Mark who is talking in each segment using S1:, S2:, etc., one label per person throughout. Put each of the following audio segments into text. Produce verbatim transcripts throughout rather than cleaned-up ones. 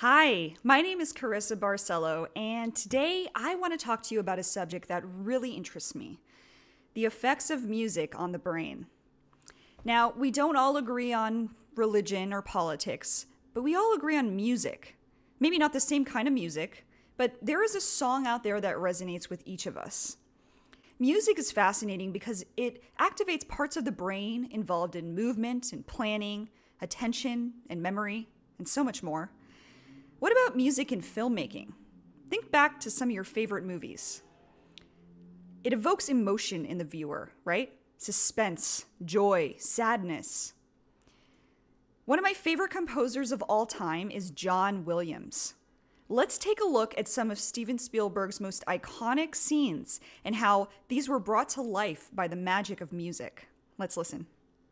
S1: Hi, my name is Carissa Barcelo, and today I want to talk to you about a subject that really interests me: the effects of music on the brain. Now, we don't all agree on religion or politics, but we all agree on music. Maybe not the same kind of music, but there is a song out there that resonates with each of us. Music is fascinating because it activates parts of the brain involved in movement and planning, attention and memory, and so much more. What about music in filmmaking? Think back to some of your favorite movies. It evokes emotion in the viewer, right? Suspense, joy, sadness. One of my favorite composers of all time is John Williams. Let's take a look at some of Steven Spielberg's most iconic scenes and how these were brought to life by the magic of music. Let's listen.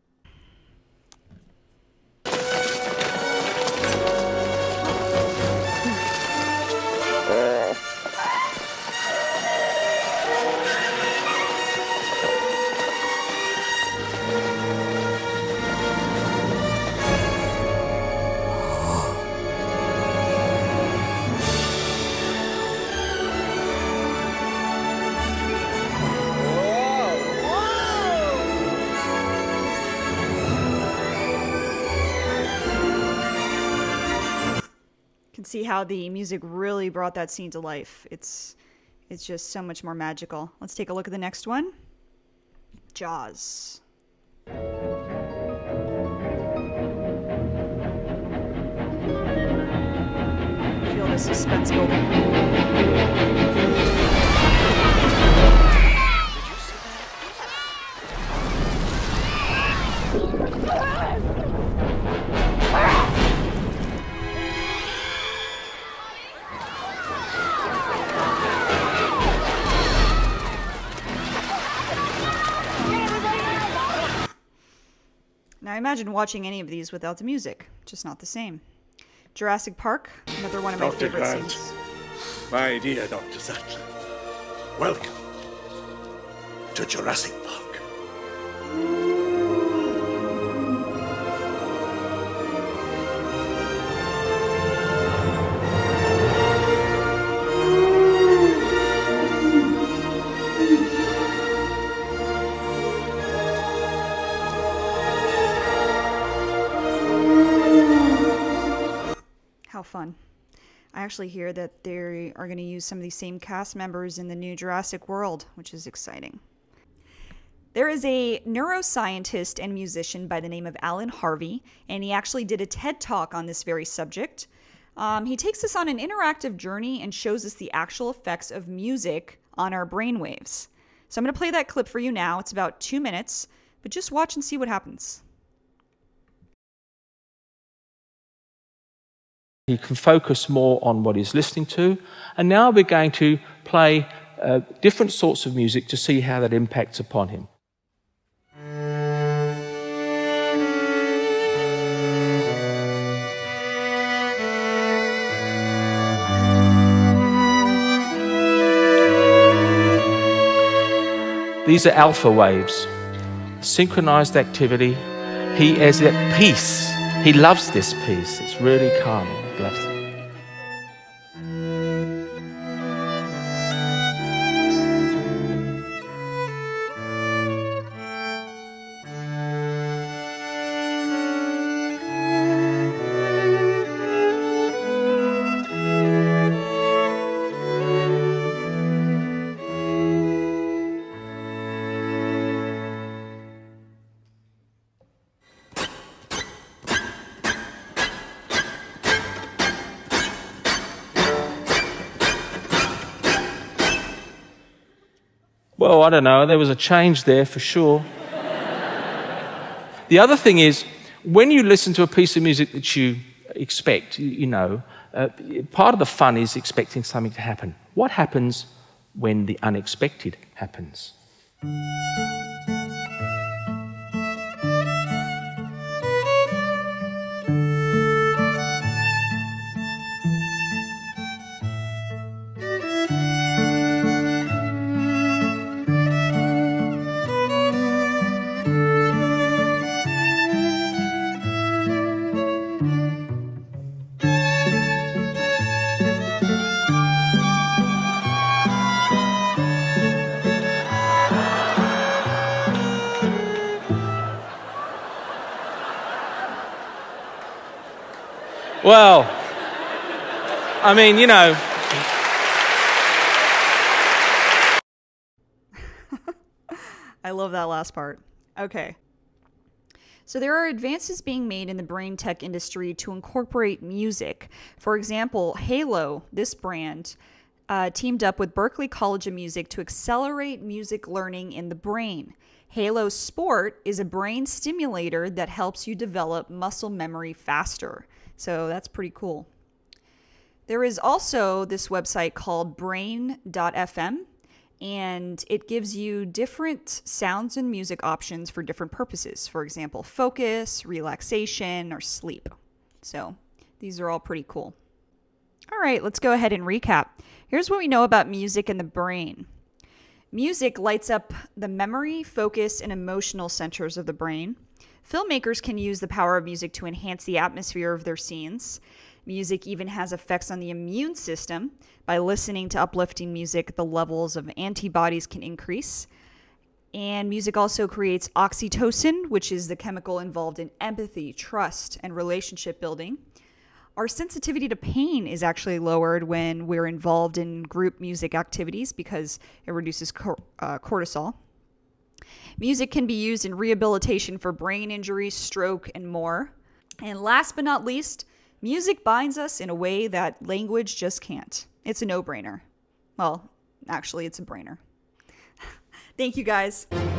S1: Can see how the music really brought that scene to life. It's it's just so much more magical. Let's take a look at the next one. Jaws. Feel the suspense building. Now imagine watching any of these without the music, just not the same. Jurassic Park, another one of my
S2: Doctor
S1: favorite
S2: Grant,
S1: scenes.
S2: my dear Doctor Sattler, welcome to Jurassic Park.
S1: How fun. I actually hear that they are going to use some of these same cast members in the new Jurassic World, which is exciting. There is a neuroscientist and musician by the name of Alan Harvey, and he actually did a TED Talk on this very subject. Um, he takes us on an interactive journey and shows us the actual effects of music on our brainwaves. So I'm going to play that clip for you now. It's about two minutes, but just watch and see what happens.
S3: He can focus more on what he's listening to. And now we're going to play uh, different sorts of music to see how that impacts upon him. These are alpha waves, synchronized activity. He is at peace. He loves this peace. It's really calming. He loves it. Well, I don't know. There was a change there for sure. The other thing is, when you listen to a piece of music that you expect, you, you know, uh, part of the fun is expecting something to happen. What happens when the unexpected happens? Well, I mean, you know.
S1: I love that last part. Okay. So there are advances being made in the brain tech industry to incorporate music. For example, Halo, this brand, uh, teamed up with Berklee College of Music to accelerate music learning in the brain. Halo Sport is a brain stimulator that helps you develop muscle memory faster. So that's pretty cool. There is also this website called brain dot f m, and it gives you different sounds and music options for different purposes. For example, focus, relaxation, or sleep. So these are all pretty cool. All right, let's go ahead and recap. Here's what we know about music and the brain. Music lights up the memory, focus, and emotional centers of the brain. Filmmakers can use the power of music to enhance the atmosphere of their scenes. Music even has effects on the immune system. By listening to uplifting music, the levels of antibodies can increase. And music also creates oxytocin, which is the chemical involved in empathy, trust, and relationship building. Our sensitivity to pain is actually lowered when we're involved in group music activities because it reduces cor- uh, cortisol. Music can be used in rehabilitation for brain injury, stroke, and more. And last but not least, music binds us in a way that language just can't. It's a no-brainer. Well, actually, it's a brainer. Thank you, guys.